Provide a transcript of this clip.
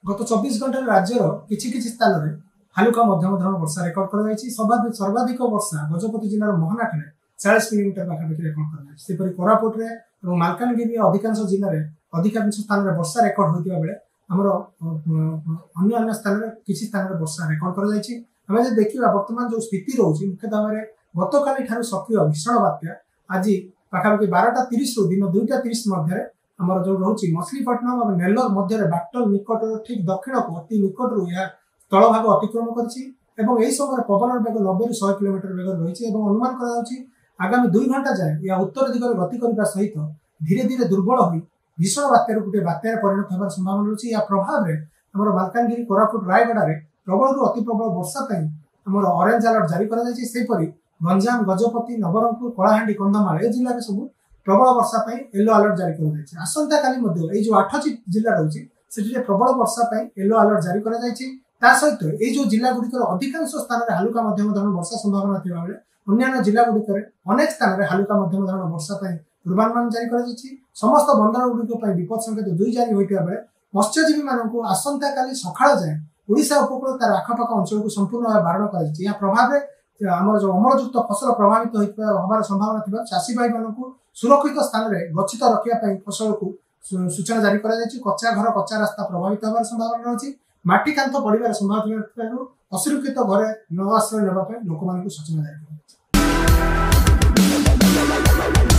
गत 24 घंटा राज्यर किछि स्थान में हालुका मध्यम धरण वर्षा रेकर्ड कर सर्वाधिक वर्षा गजपति जिलार मोहनाठ 40 मिलीमीटर पाखापाखि रेकर्ड कर कोरापुट और मालकानगिरी अधिकांश जिले में अधिकांश स्थान में वर्षा रेकर्ड होता बेले आमर अन्य स्थान में किसी स्थान में वर्षा रेकर्ड कर देखा बर्तमान जो स्थिति रोचे मुख्य भाव में गतकाली सक्रिय भीषण बात्या आज पाखापाखि 12:30 रु दिन 2:30 मध्य आमर जो रोचे मछलीपट्टनम और नेल्लोर मध्य बाटल निकट ठीक दक्षिण को अति निकट यह स्थल भाग अतिक्रम कर समय पवन बेग 90 ରୁ 100 किलोमीटर बेग रही अनुमान कर आगामी 2 घंटा जाए या उत्तर दिगरे गति करने सहित धीरे धीरे दुर्बल हो भीषण बात्यार गोटे बात्यार परिणत होवार संभावना रही प्रभाव में आम मालकानगिरी कोरापुट रायगड़ा में प्रबल रु अति प्रबल वर्षा आमर ऑरेंज अलर्ट जारी कर गंजाम गजपति नवरंगपुर कलाहांडी कंधमाल ए जिले में सब प्रबल वर्षा येलो अलर्ट जारी कर आसंता काली जो 8 जिला रही से प्रबल वर्षा येलो अलर्ट जारी कर सहित ये जिला गुड़िकर अधिकांश स्थान में हालुका मध्यम धरण वर्षा संभावना थिबा बेले अन्य जिला गुड़िकर अनेक स्थान में हालुका मध्यम धरण वर्षा पूर्वानुमान जारी कर समस्त बंदर गुड़िक विपद संकेत 2 जारी होता बेले मत्स्यजीवी मानक आसंता काली सकाळ जाए ओडिशा उपकूल तार आखपाख अंचल को संपूर्ण भाव बारण कर प्रभाव में आम जो अमलयुक्त फसल प्रभावित होवार संभावना थी चाषी भाई मानक सुरक्षित स्थान में गच्छित रखा फसल को सूचना जारी कर कच्चा घर कच्चा रास्ता प्रभावित होवार संभावना रही माटी कांथ पड़ार संभावना असुरक्षित घरे न आश्रय नापी लोक सूचना जारी कर